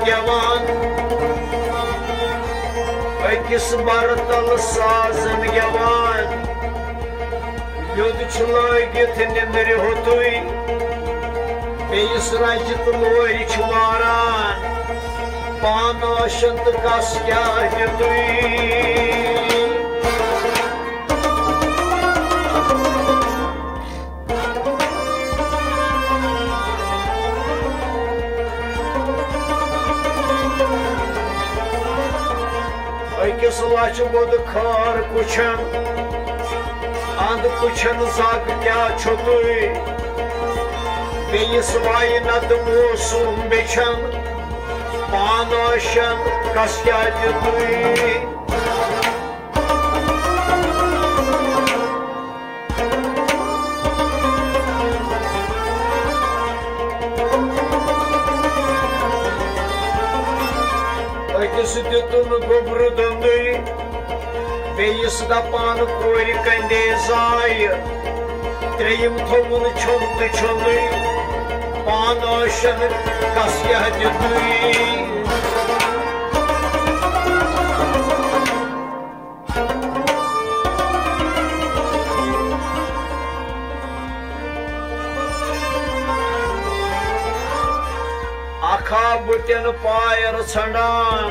gevan Öküs bartal sazın gevan Yudçula gitinin rihutuy Beis rajitloy çumaran Bana şınt kasya yutuy Öküs laçı bodu kar kuçan And kuçan zag kya çotuy Beis vayin adım olsun beçan Bana şan kasya yutuy Öküs dütün gobrudandı Beis da pan kori kande zay Treyim tomun çontu çondu Bana şan kasya yutuy Akha buten payar çandan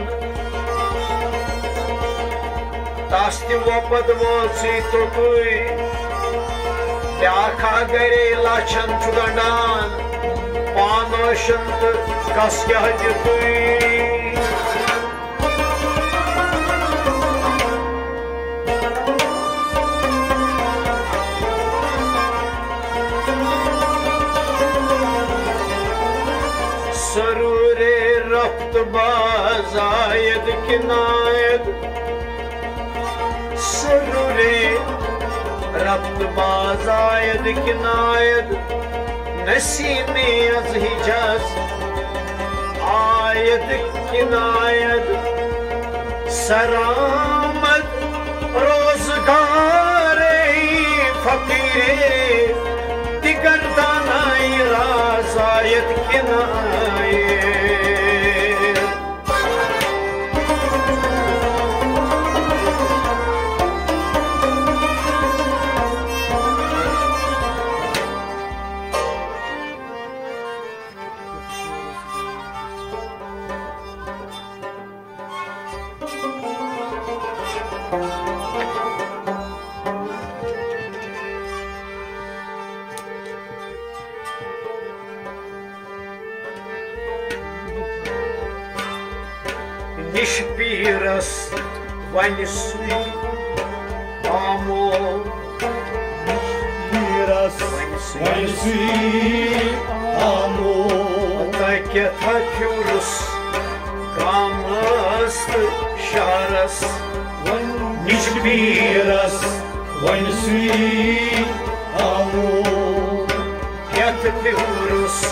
Tasti vopad volsi totuy Akha gare laçan çugandan Bana şant kasya yutuy Sarure raft bazayed kinayed Sarure raft bazayed kinayed Nesimi az Hicaz ayed kinayed Saramet rozgare fakire Digardanay razayed kinayed Nishpiras vanisi amor Nishpiras vanisi amor Take takiurus kamast sharas Nishpiras vanisi amor Take takiurus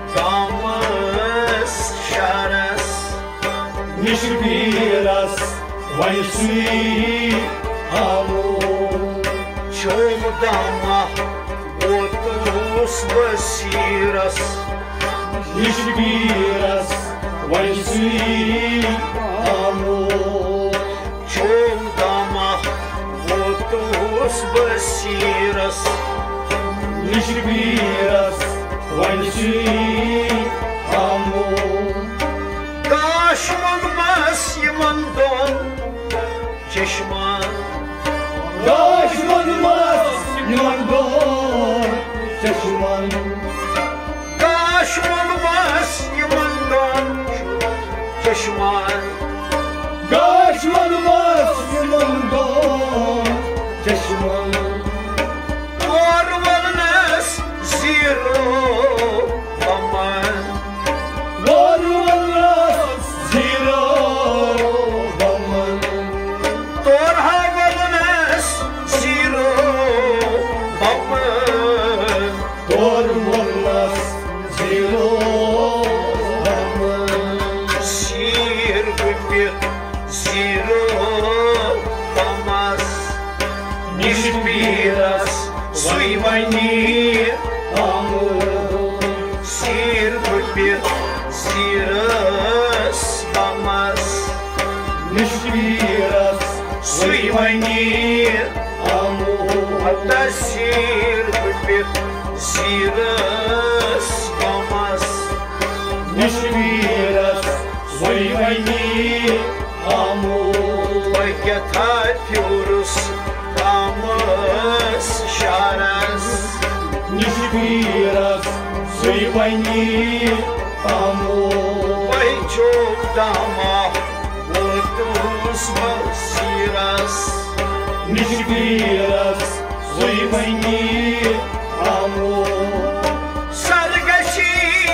kamast sharas Nishpiras vanisi amor Çomdama otus basiras Nishpiras vanisi amor Çomdama otus basiras Nishpiras vanisi amor Kaşman mas yimandon çeşman Kaşman mas yimandon çeşman Kaşman mas yimandon çeşman Kaşman mas yimandon çeşman Varvalnes ziro aman Varvalnes ziro aman Torhavalnes ziro aman Varvalnes ziro aman Sir güpir ziro amas Nishpiras suivani amor Sir güpir ziras suivanir amor Atasir bipit ziras mamas Nishviras suivani amor Paketa piurus kamas sharas Nishviras suivani amor Paichok dama Votus basiras Nishviras suivani amor Sargashi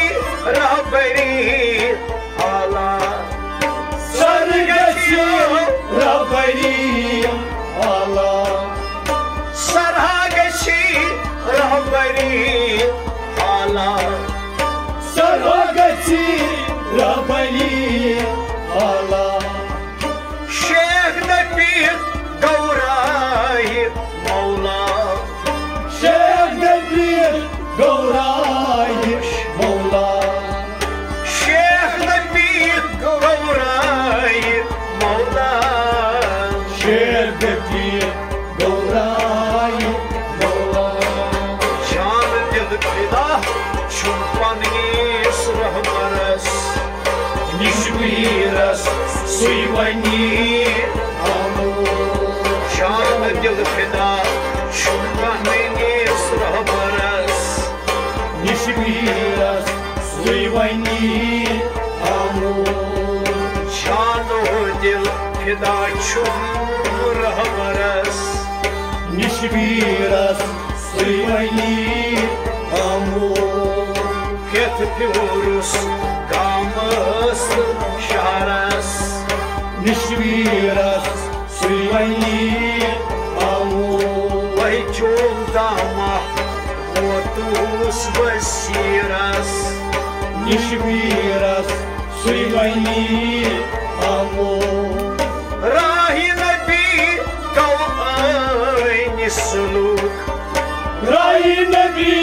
Rabari Allah Sargashi Rabari Allah Sarhagashi Rabari Allah Sarhagachi Rabari Allah Sheikh Nabir Gaurai Maula Sheikh Nabir Gaurai Maula Sheikh Nabir Gaurai Maula Sheikh Nabir Gaurai Maula Can dil fida Şumpaniyis rahmaras Nishviras suivani amor Can dil fida Şumpaniyis rahmaras Nishviras suivani amor Can dil fida Şum rahmaras Nishviras suivani amor Ket piurus Kamas sharas Nishviras suivani amor Paichok dama Votus basiras Nishviras suivani amor Rahi Nabi Kavani suluk Rai Nabi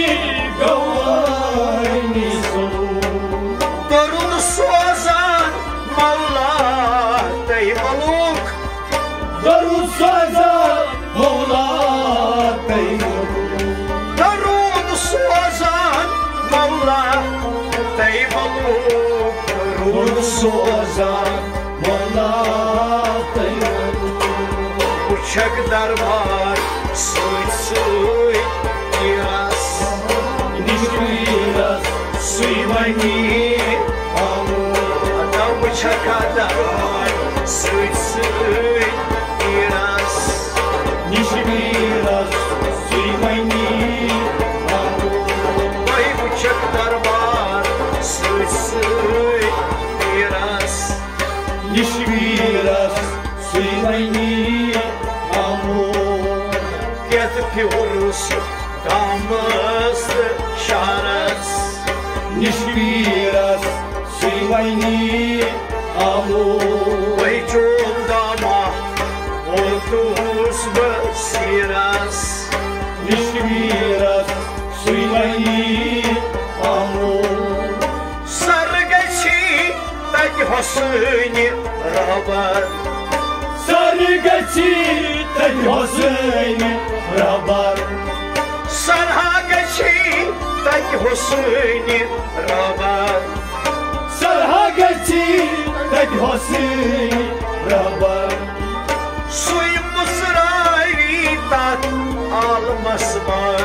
Gawani Suluk Darun sozan Mavla Teymaluk Darul Saza Mevla Peygamber Darun sozan Mavla Teymaluk Darun sozan Mevla Peygamber Uçak darbar Suy suy Biraz Nishviras suivani amor Adam uçak darbar Suy suy Biraz Nishviras suivani amor Ay uçak darbar Suy suy Biraz Nishviras suivani amor Get piurus Kamas sharas Nishviras suivani amor Paichok dama Votus basiras Nishviras suivani amor Sargachi Tak hosni rabar Sargachi Taj Hossein Rabar Sarhagachi Tak hosni rabar Sarhagachi Taj Hossein Rabar Suy musravi tak almasbar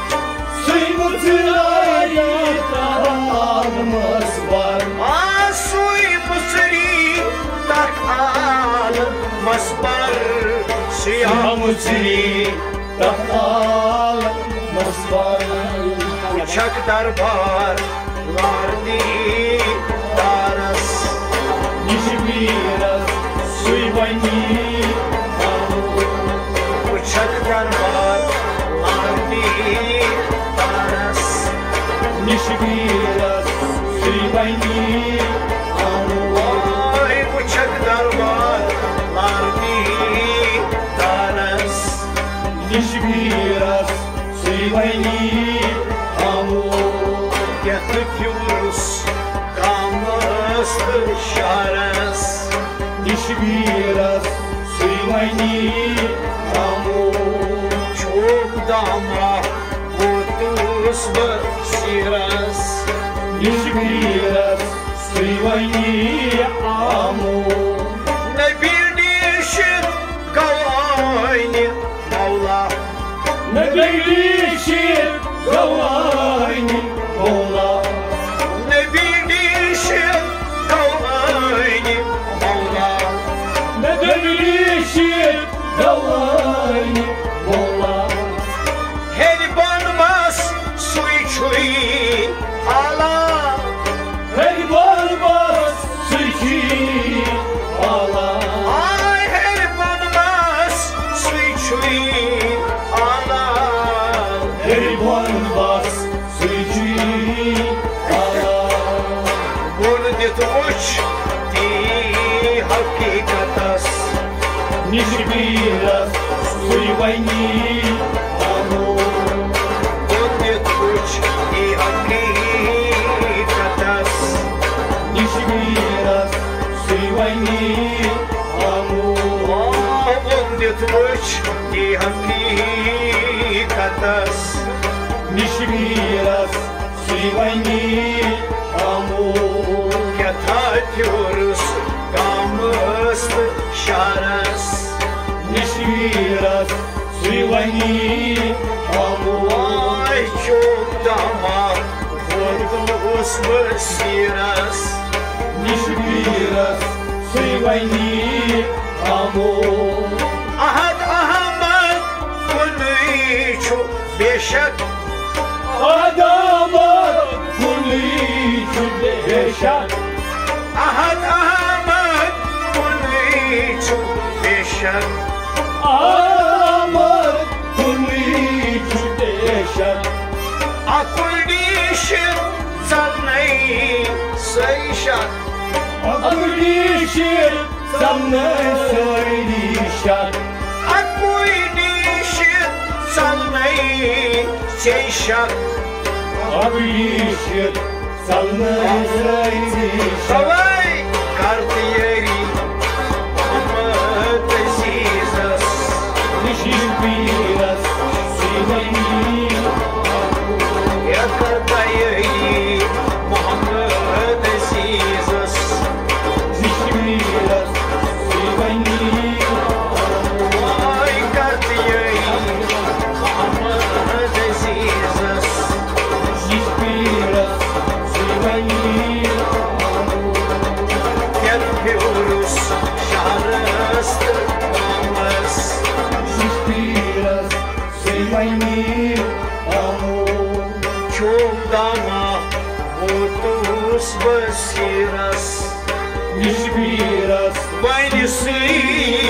Suymutları almaz var Suy musri tak almasbar Hamutri Tahal Masvar Uçak darbar Lardi Taras Nishviras Suivani Uçak darbar Lardi Taras Nishviras Suivani Ay uçak darbar Lardi Taras Nishviras Suivani Getirpiyoruz Kamas sharas Nishviras Suivani войни, амур. Чудама, утус басирас. Нишбирас, сый войни, амур. Ne bildirsin kavayni Mevla. Ne bilişir kavayni Mola. Ne bildirsin kavayni Mevla. Ne bilişir kavayni Mola. Her banmaz su içuyin ala. Her barbas sıçı ala. Ay her banmaz su içuyin ala. Her barbas sıçı ala. Vurdit uç di hakikatas. Нишбирас, сый войни, амур. Vurdit uç di hakikatas. Нишбирас, сый войни, амур. Vurdit uç di hakikatas. Нишбирас, сый войни, амур. Yatatıyoruz gamızlı şaras. Нишбирас, сый войни, амур. Ay çok dama vurdunuz mı siras. Нишбирас, сый войни, амур. Ahad Ahmet Kulüçü Beşek. Adamlar kulüçü beşer. Ahad Ahmet Kulüçü Beşek. Adamlar kulüçü beşer. Akulişin zanneyi seyşak. Kulüçü sana söyleyişer. Akulişin zanneyi seyşak. Kulüçü sana söyleyişer. Давай, картиери, Ahmet Azizas. Нишбирас, сый войни, Я картиери, Muhammed Azizas. Нишбирас, сый войни, Ay, kартиери, Muhammed Azizas. Нишбирас, сый войни. Yapıyoruz şarastı namaz. Нишбирас, сый войни, амур. Çumdama otuz basiras. Нишбирас, Войны сын